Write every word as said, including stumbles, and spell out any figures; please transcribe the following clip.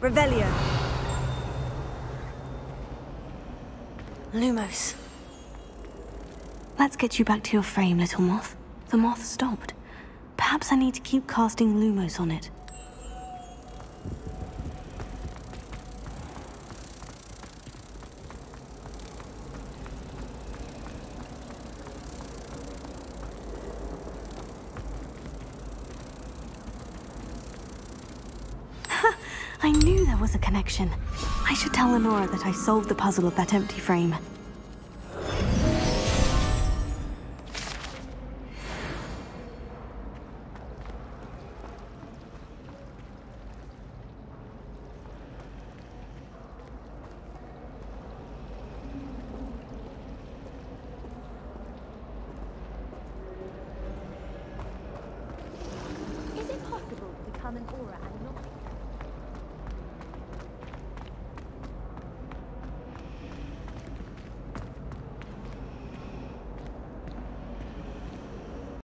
Revelio. Lumos. Let's get you back to your frame, little moth. The moth stopped. Perhaps I need to keep casting Lumos on it. I knew there was a connection. I should tell Lenora that I solved the puzzle of that empty frame. Is it possible to become an aura